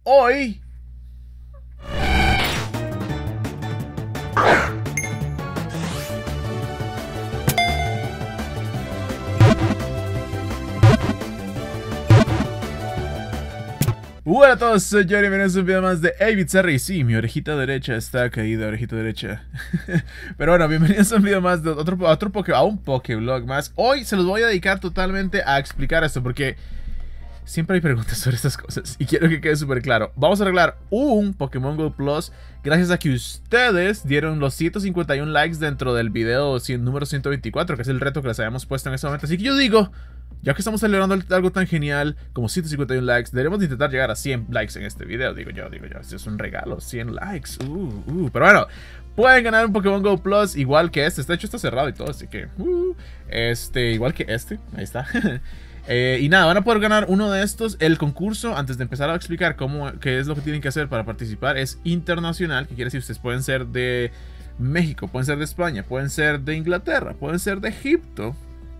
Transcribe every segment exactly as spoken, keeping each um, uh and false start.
hoy... Hola a todos, soy Johnny, bienvenidos a un video más de Abitzer. Y sí, mi orejita derecha está caída, orejita derecha. Pero bueno, bienvenidos a un video más de otro, otro poke, a un Pokevlog más. Hoy se los voy a dedicar totalmente a explicar esto, porque siempre hay preguntas sobre estas cosas y quiero que quede súper claro. Vamos a arreglar un Pokémon Go Plus gracias a que ustedes dieron los ciento cincuenta y uno likes dentro del video número ciento veinticuatro, que es el reto que les habíamos puesto en ese momento. Así que yo digo, ya que estamos celebrando algo tan genial como ciento cincuenta y uno likes, deberíamos intentar llegar a cien likes en este video. Digo yo, digo yo, esto es un regalo, cien likes. Uh, uh. Pero bueno, pueden ganar un Pokémon Go Plus igual que este. Este hecho está cerrado y todo, así que... Uh, este, igual que este, ahí está. eh, y nada, van a poder ganar uno de estos. El concurso, antes de empezar a explicar cómo, qué es lo que tienen que hacer para participar, es internacional. Que quiere decir, ustedes pueden ser de México, pueden ser de España, pueden ser de Inglaterra, pueden ser de Egipto.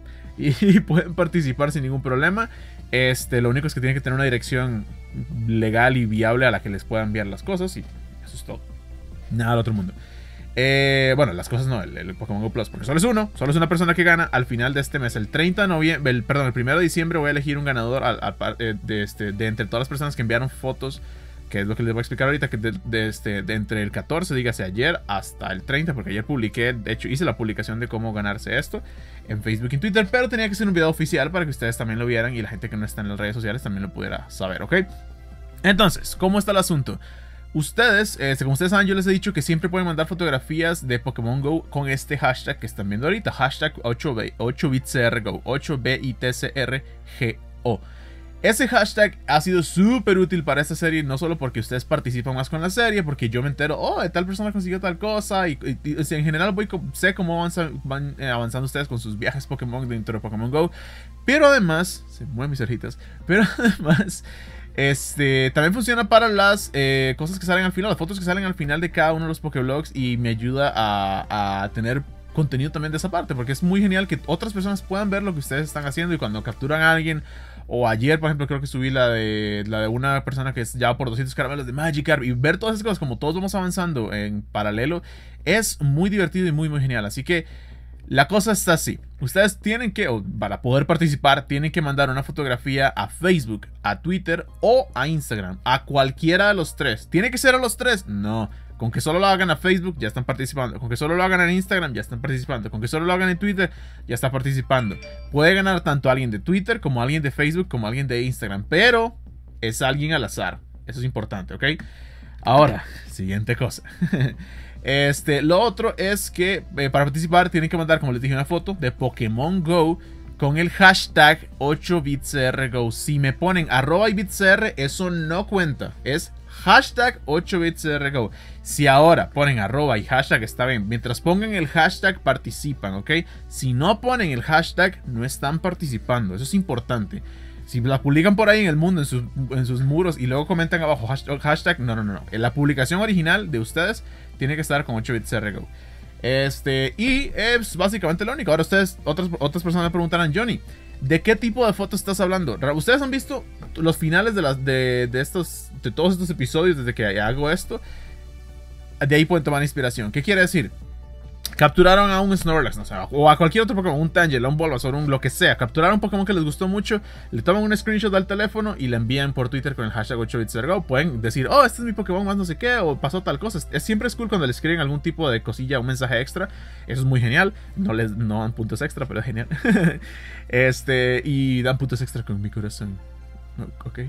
Y pueden participar sin ningún problema. Este, lo único es que tienen que tener una dirección legal y viable a la que les pueda enviar las cosas. Y eso es todo. Nada del otro mundo. Eh, bueno, las cosas no, el, el Pokémon Go Plus, porque solo es uno, solo es una persona que gana al final de este mes. El treinta de noviembre, el, perdón, el primero de diciembre voy a elegir un ganador al, al, de, este, de entre todas las personas que enviaron fotos, que es lo que les voy a explicar ahorita, que de, de, este, de entre el catorce, dígase ayer, hasta el treinta, porque ayer publiqué, de hecho hice la publicación de cómo ganarse esto en Facebook y en Twitter, pero tenía que ser un video oficial para que ustedes también lo vieran y la gente que no está en las redes sociales también lo pudiera saber, ¿ok? Entonces, ¿cómo está el asunto? Ustedes, eh, como ustedes saben, yo les he dicho que siempre pueden mandar fotografías de Pokémon Go con este hashtag que están viendo ahorita, hashtag ocho bits C R Go, ocho bits C R G O. Ese hashtag ha sido súper útil para esta serie, no solo porque ustedes participan más con la serie, porque yo me entero, oh, tal persona consiguió tal cosa, y, y, y o sea, en general voy, sé cómo avanza, van eh, avanzando ustedes con sus viajes Pokémon dentro de Pokémon Go, pero además, se mueven mis orejitas, pero además, este, también funciona para las eh, cosas que salen al final, las fotos que salen al final de cada uno de los Pokéblogs, y me ayuda a, a tener contenido también de esa parte, porque es muy genial que otras personas puedan ver lo que ustedes están haciendo, y cuando capturan a alguien. O ayer, por ejemplo, creo que subí la de la de una persona que es ya por doscientos caramelos de Magikarp. Y ver todas esas cosas, como todos vamos avanzando en paralelo, es muy divertido y muy, muy genial. Así que la cosa está así. Ustedes tienen que, o para poder participar, tienen que mandar una fotografía a Facebook, a Twitter o a Instagram. A cualquiera de los tres. ¿Tiene que ser a los tres? No. Con que solo lo hagan a Facebook, ya están participando. Con que solo lo hagan en Instagram, ya están participando. Con que solo lo hagan en Twitter, ya está participando. Puede ganar tanto alguien de Twitter, como alguien de Facebook, como alguien de Instagram. Pero es alguien al azar. Eso es importante, ¿ok? Ahora, siguiente cosa. Este, lo otro es que eh, para participar tienen que mandar, como les dije, una foto de Pokémon Go con el hashtag ocho bits C R Go. Si me ponen arroba bits C R, eso no cuenta. Es hashtag ocho bits C R Go. Si ahora ponen arroba y hashtag, está bien. Mientras pongan el hashtag, participan, ¿ok? Si no ponen el hashtag, no están participando. Eso es importante. Si la publican por ahí en el mundo, en sus, en sus muros, y luego comentan abajo hashtag, hashtag, no, no, no, no. La publicación original de ustedes tiene que estar con ocho bits C R Go. Este, y es básicamente lo único. Ahora ustedes, otras, otras personas me preguntarán, Johnny, ¿de qué tipo de fotos estás hablando? ¿Ustedes han visto los finales de, las, de, de, estos, de todos estos episodios desde que hago esto? De ahí pueden tomar inspiración. ¿Qué quiere decir? Capturaron a un Snorlax, no sé, o a cualquier otro Pokémon, un Tangela, un Bulbasaur, un lo que sea. Capturaron un Pokémon que les gustó mucho, le toman un screenshot al teléfono y le envían por Twitter con el hashtag ocho bits C R Go. Pueden decir, oh, este es mi Pokémon más no sé qué, o pasó tal cosa. Es, siempre es cool cuando le escriben algún tipo de cosilla, un mensaje extra. Eso es muy genial. No les no dan puntos extra, pero es genial. Este, y dan puntos extra con mi corazón. Ok.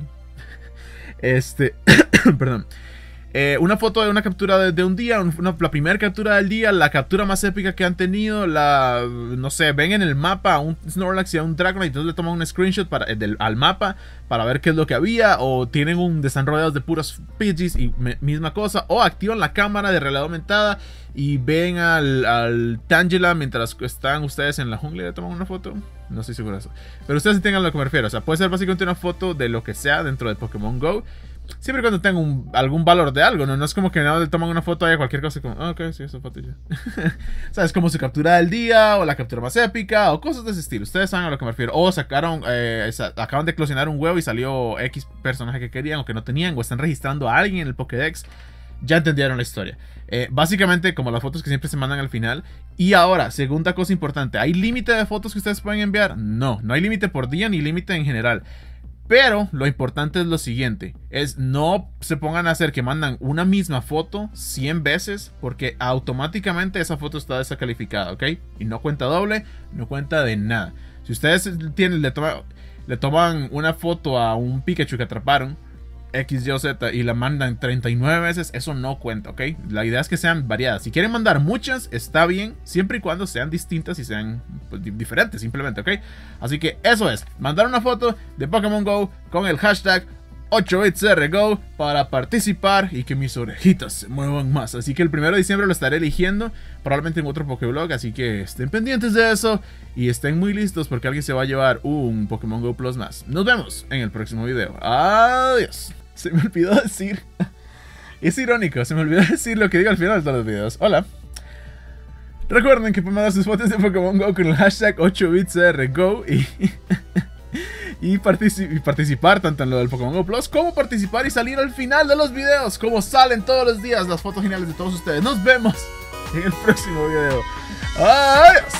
Este, perdón. Eh, una foto de una captura de, de un día, una, la primera captura del día, la captura más épica que han tenido, la, no sé, ven en el mapa a un Snorlax y a un Dragonite, entonces le toman un screenshot para, del, al mapa para ver qué es lo que había, o tienen un, están rodeados de puros Pidgeys y me, misma cosa, o activan la cámara de realidad aumentada y ven al, al Tangela mientras están ustedes en la jungla y le toman una foto. No estoy seguro de eso, pero ustedes entiendan a lo que me refiero. O sea, puede ser básicamente una foto de lo que sea dentro de Pokémon Go. Siempre y cuando tenga un, algún valor de algo, ¿no? No es como que nada más le toman una foto ahí a cualquier cosa y como, ah, ok, sí, esa foto ya. ¿Sabes? Como su captura del día, o la captura más épica, o cosas de ese estilo. Ustedes saben a lo que me refiero. O sacaron, eh, esa, acaban de eclosionar un huevo y salió X personaje que querían o que no tenían, o están registrando a alguien en el Pokédex. Ya entendieron la historia. Eh, básicamente, como las fotos que siempre se mandan al final. Y ahora, segunda cosa importante, ¿hay límite de fotos que ustedes pueden enviar? No, no hay límite por día ni límite en general. Pero lo importante es lo siguiente, es no se pongan a hacer que mandan una misma foto cien veces, porque automáticamente esa foto está descalificada, ¿ok? Y no cuenta doble, no cuenta de nada. Si ustedes tienen, le, toma, le toman una foto a un Pikachu que atraparon, X, Y o Z, y la mandan treinta y nueve veces, eso no cuenta, ¿ok? La idea es que sean variadas. Si quieren mandar muchas, está bien, siempre y cuando sean distintas y sean pues, diferentes, simplemente, ¿ok? Así que eso es, mandar una foto de Pokémon Go con el hashtag ocho bits R Go para participar y que mis orejitas se muevan más. Así que el primero de diciembre lo estaré eligiendo, probablemente en otro Pokéblog, así que estén pendientes de eso y estén muy listos porque alguien se va a llevar un Pokémon Go Plus más. Nos vemos en el próximo video. Adiós. Se me olvidó decir. Es irónico, se me olvidó decir lo que digo al final de todos los videos. Hola. Recuerden que pueden mandar sus fotos de Pokémon Go con el hashtag ocho bits R Go y, y, particip y participar tanto en lo del Pokémon Go Plus como participar y salir al final de los videos, como salen todos los días las fotos geniales de todos ustedes. Nos vemos en el próximo video. Adiós.